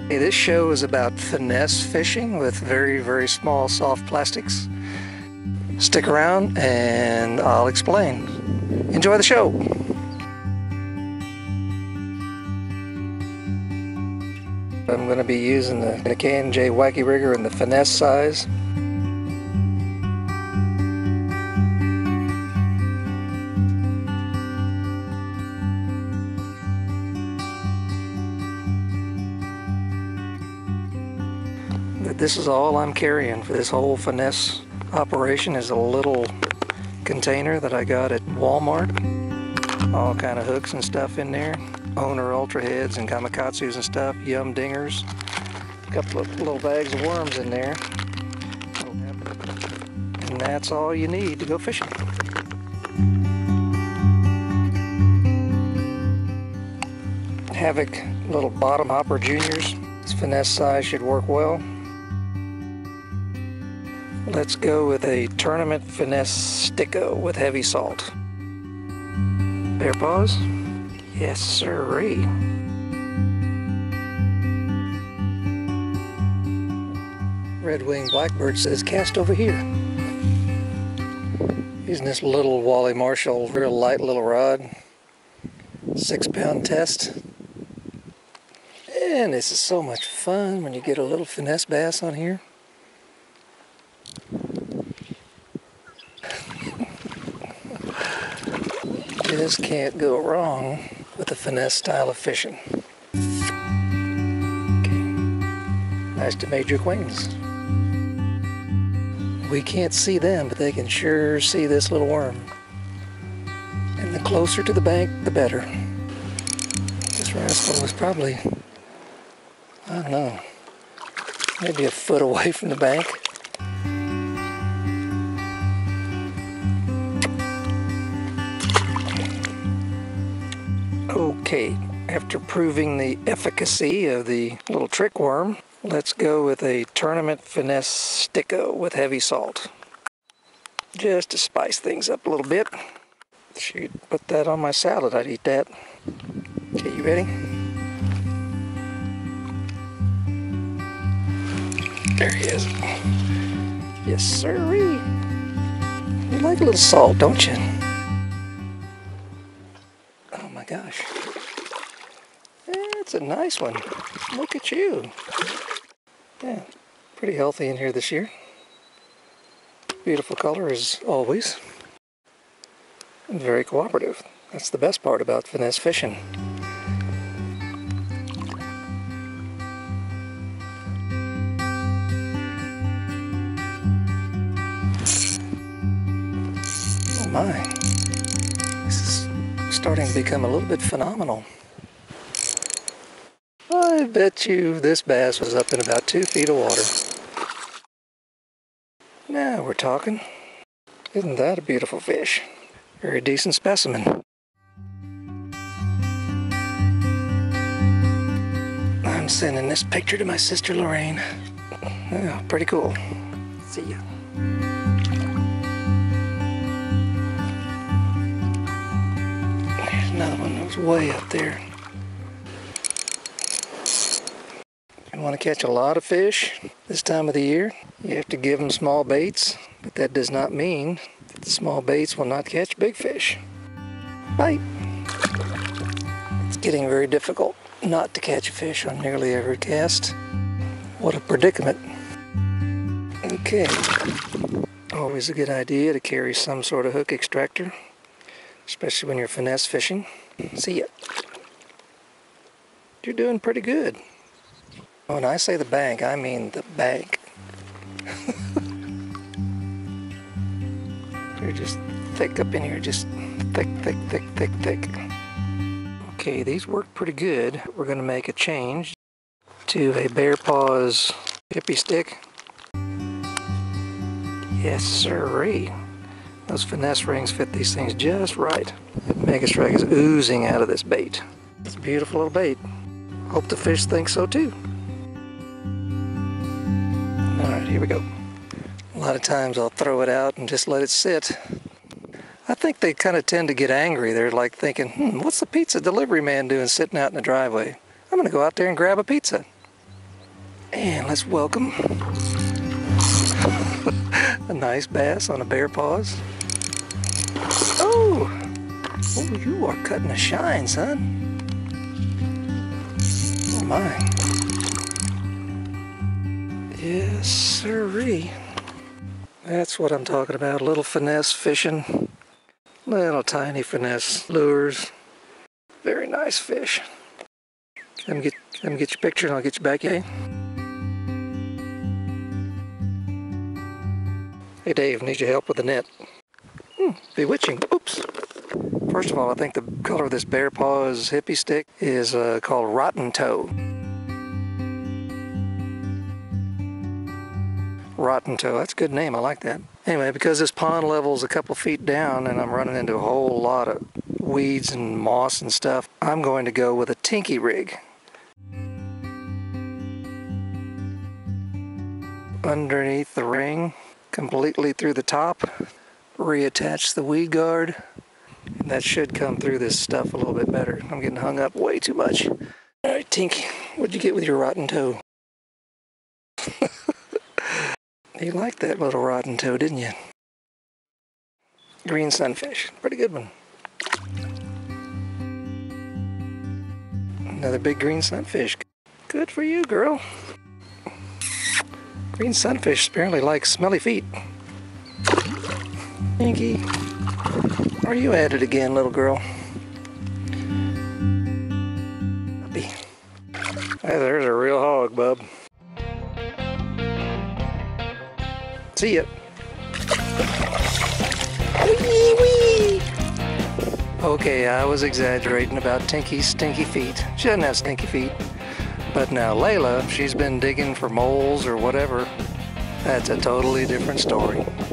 Hey, this show is about finesse fishing with very, very small soft plastics. Stick around and I'll explain. Enjoy the show. I'm going to be using the K&J Wacky rigger in the Finesse size. This is all I'm carrying for this whole finesse operation is a little container that I got at Walmart. All kind of hooks and stuff in there. Owner ultra heads and kamikatsus and stuff. Yum dingers. A couple of little bags of worms in there. And that's all you need to go fishing. Havoc little bottom hopper juniors. This finesse size should work well. Let's go with a tournament finesse sticko with heavy salt. Bear paws? Yes, sirree. Red-winged blackbird says cast over here. Using this little Wally Marshall, real light little rod. 6-pound test. And this is so much fun when you get a little finesse bass on here. Just can't go wrong with the finesse style of fishing. Okay. Nice to make your acquaintance. We can't see them, but they can sure see this little worm. And the closer to the bank, the better. This rascal was probably, I don't know, maybe a foot away from the bank. Okay, after proving the efficacy of the little trick worm, let's go with a tournament finesse sticko with heavy salt. Just to spice things up a little bit. Shoot, put that on my salad, I'd eat that. Okay, you ready? There he is. Yes, sirree. You like a little salt, don't you? Oh my gosh. That's a nice one. Look at you. Yeah, pretty healthy in here this year. Beautiful color as always. And very cooperative. That's the best part about finesse fishing. Oh my. This is starting to become a little bit phenomenal. I bet you this bass was up in about 2 feet of water. Now we're talking. Isn't that a beautiful fish? Very decent specimen. I'm sending this picture to my sister Lorraine. Oh, pretty cool. See ya. There's another one that was way up there. You want to catch a lot of fish this time of the year, you have to give them small baits, but that does not mean that the small baits will not catch big fish. Bite! It's getting very difficult not to catch a fish on nearly every cast. What a predicament. Okay, always a good idea to carry some sort of hook extractor, especially when you're finesse fishing. See ya. You're doing pretty good. When I say the bank, I mean the bank. They're just thick up in here, just thick, thick, thick, thick, thick. Okay, these work pretty good. We're going to make a change to a Bear Paws hippie stick. Yes, sirree. Those finesse rings fit these things just right. The Mega Strike is oozing out of this bait. It's a beautiful little bait. Hope the fish think so too. Alright, here we go. A lot of times I'll throw it out and just let it sit. I think they kind of tend to get angry. They're like thinking, what's the pizza delivery man doing sitting out in the driveway? I'm going to go out there and grab a pizza. And let's welcome a nice bass on a bare paws. Oh! Oh, you are cutting a shine, son. Oh my. Yes, sirree. That's what I'm talking about. A little finesse fishing. Little tiny finesse lures. Very nice fish. Let me get your picture and I'll get you back in. Hey Dave, need your help with the net. Bewitching. Oops. First of all, I think the color of this bear paws hippie stick is called Rotten Toe. Rotten Toe, that's a good name, I like that. Anyway, because this pond level's a couple feet down and I'm running into a whole lot of weeds and moss and stuff, I'm going to go with a tinky rig. Underneath the ring, completely through the top, reattach the weed guard, and that should come through this stuff a little bit better. I'm getting hung up way too much. Alright, Tinky, what'd you get with your rotten toe? You liked that little rotten toe, didn't you? Green sunfish, pretty good one. Another big green sunfish. Good for you, girl. Green sunfish apparently like smelly feet. Pinky, are you at it again, little girl? Puppy. Hey, there's a real hog, bub. See ya. Wee wee. Okay, I was exaggerating about Tinky's stinky feet. She doesn't have stinky feet. But now Layla, she's been digging for moles or whatever. That's a totally different story.